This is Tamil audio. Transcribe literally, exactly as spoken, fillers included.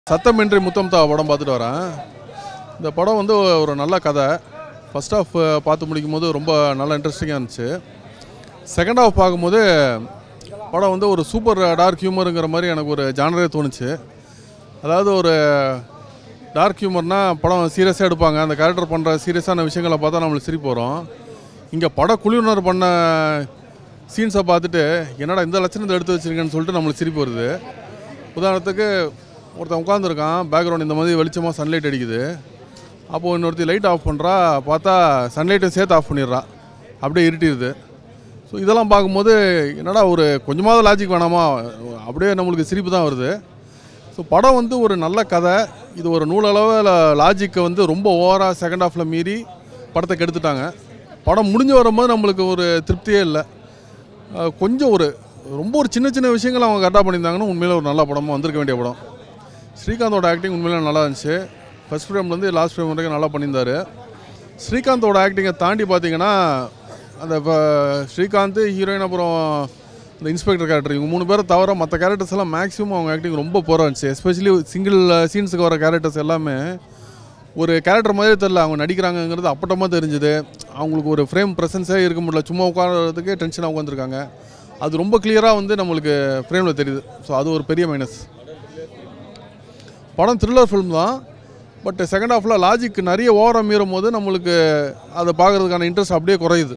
சத்தமின்றி முத்தம் தா படம் பார்த்துட்டு வரேன். இந்த படம் வந்து ஒரு நல்ல கதை. ஃபர்ஸ்ட் ஹாஃப் பார்த்து முடிக்கும் போது ரொம்ப நல்ல இன்ட்ரெஸ்டிங்காக இருந்துச்சு. செகண்ட் ஹாஃப் பார்க்கும்போது படம் வந்து ஒரு சூப்பர் டார்க் ஹியூமருங்கிற மாதிரி எனக்கு ஒரு ஜானரே தோணுச்சு. அதாவது ஒரு டார்க் ஹியூமர்னால் படம் சீரியஸாக எடுப்பாங்க, அந்த கேரக்டர் பண்ணுற சீரியஸான விஷயங்களை பார்த்தா நம்மளுக்கு சிரிப்பு வரும். இங்கே பட குழுவினர் பண்ண சீன்ஸை பார்த்துட்டு என்னடா இந்த லட்சணத்தை எடுத்து வச்சுருக்கேன்னு சொல்லிட்டு நம்மளுக்கு சிரிப்பு வருது. உதாரணத்துக்கு ஒருத்தன் உட்காந்துருக்கான், பேக்ரவுண்ட் இந்த மாதிரி வெளிச்சமாக சன்லைட் அடிக்குது. அப்போது இன்னொருத்தி லைட் ஆஃப் பண்ணுறா, பார்த்தா சன்லைட்டை சேர்த்து ஆஃப் பண்ணிடுறா, அப்படியே இருட்டிடுது. ஸோ இதெல்லாம் பார்க்கும்போது என்னடா ஒரு கொஞ்சமாவது லாஜிக் வேணாமா, அப்படியே நம்மளுக்கு சிரிப்பு தான் வருது. ஸோ படம் வந்து ஒரு நல்ல கதை. இது ஒரு நூலளவில் லாஜிக்கை வந்து ரொம்ப ஓவராக செகண்ட் ஹாஃபில் மீறி படத்தை கெடுத்துட்டாங்க. படம் முடிஞ்சு வரும்போது நம்மளுக்கு ஒரு திருப்தியே இல்லை. கொஞ்சம் ஒரு ரொம்ப ஒரு சின்ன சின்ன விஷயங்கள் அவங்க கரெக்டாக பண்ணியிருந்தாங்கன்னா உண்மையில் ஒரு நல்ல படமாக வந்திருக்க வேண்டிய படம். ஸ்ரீகாந்தோட ஆக்டிங் உண்மையிலே நல்லா இருந்துச்சு. ஃபர்ஸ்ட் ஃப்ரேம்லேருந்து லாஸ்ட் ஃப்ரேம் வரைக்கும் நல்லா பண்ணியிருந்தார். ஸ்ரீகாந்தோட ஆக்டிங்கை தாண்டி பார்த்தீங்கன்னா அந்த இப்போ ஸ்ரீகாந்த் ஹீரோயின் அப்புறம் இந்த இன்ஸ்பெக்டர் கேரக்டர் இவங்க மூணு பேரை தவிர மற்ற கேரக்டர்ஸ் எல்லாம் மேக்ஸிமம் அவங்க ஆக்டிங் ரொம்ப போராக இருந்துச்சு. எஸ்பெஷலி சிங்கிள் சீன்ஸுக்கு வர கேரக்டர்ஸ் எல்லாமே ஒரு கேரக்டர் மாதிரியே தெரில, அவங்க நடிக்கிறாங்கங்கிறது அப்பட்டமாக தெரிஞ்சுது. அவங்களுக்கு ஒரு ஃப்ரேம் ப்ரெசன்ஸே இருக்க முடியல, சும்மா உட்காரதுக்கே டென்ஷனாக உட்காந்துருக்காங்க. அது ரொம்ப கிளியராக வந்து நம்மளுக்கு ஃப்ரேமில் தெரியுது. ஸோ அது ஒரு பெரிய மைனஸ். படம் த்ரில்லர் ஃபிலிம் தான், பட் செகண்ட் ஹாஃபில் லாஜிக் நிறைய ஓவராக மீறும் போது நம்மளுக்கு அதை பார்க்குறதுக்கான இன்ட்ரெஸ்ட் அப்படியே குறையுது.